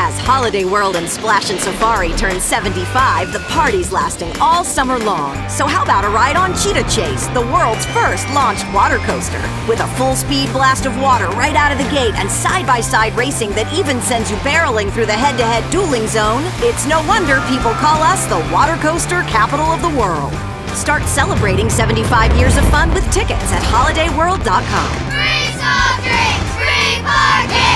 As Holiday World and Splashin' Safari turn 75, the party's lasting all summer long. So how about a ride on Cheetah Chase, the world's first launched water coaster? With a full-speed blast of water right out of the gate and side-by-side racing that even sends you barreling through the head-to-head dueling zone, it's no wonder people call us the water coaster capital of the world. Start celebrating 75 years of fun with tickets at holidayworld.com. Free soft drinks, free parking!